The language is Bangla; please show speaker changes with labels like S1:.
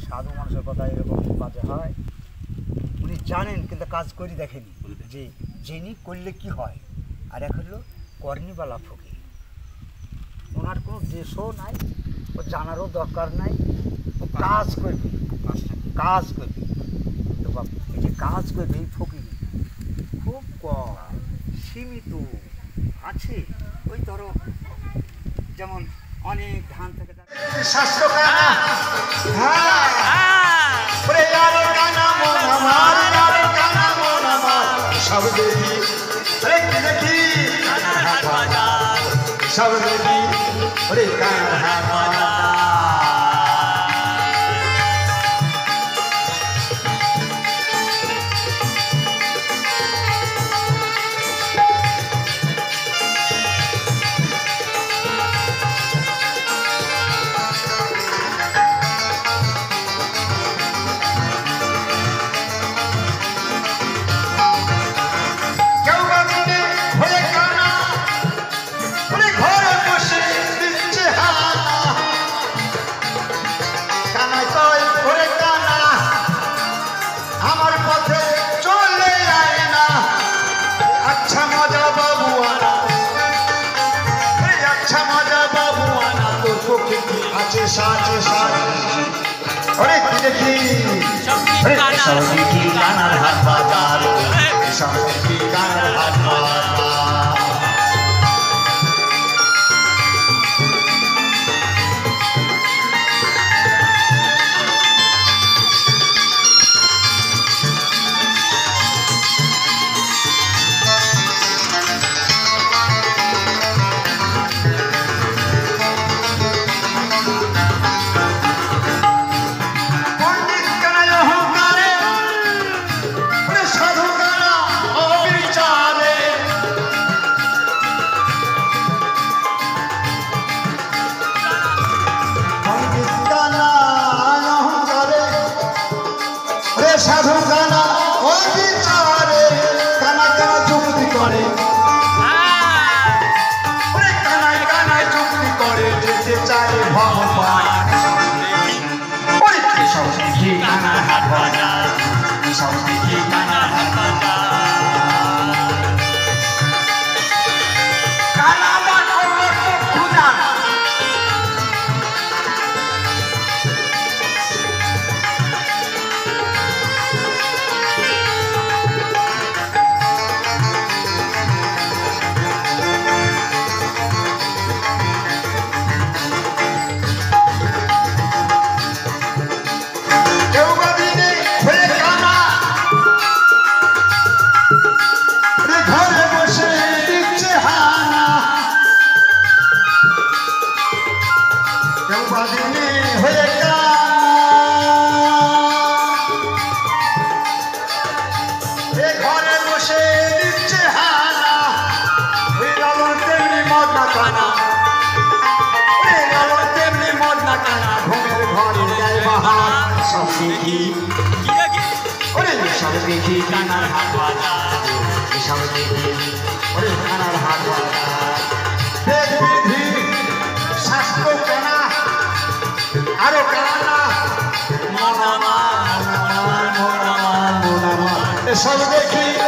S1: সাধু মানুষের কথা এরকম কাজে হয় উনি জানেন কিন্তু কাজ করে দেখেনি যে জেনি করলে কি হয় আর এক হলো কর্ণীবালা ফকির ওনার কোনো দেশও নাই ও জানারও দরকার নাই ও কাজ করবে তো বাবা এই যে কাজ করবে এই ফকির খুব কম সীমিত আছে ওই ধরো যেমন অনেক ধান থেকে
S2: সব দেখি দেখি সব দেখি ওরে দেখি গানার হাট বাজার গানার হাট বাজার সাধু গানা ও বিচারে কানা কানা যুক্তি করে কানায় কানায় যুক্তি করে যেতে চায় ভগবান সব দেখি কানার হাট বাজার সব দেখি কানার হাট বাজার সব দেখি কানার হাট বাজার সব দেখি ওরে কানার হাট বাজার দেখবি স্বাস্থ্য কানা আরো কানা মনামা সব দেখি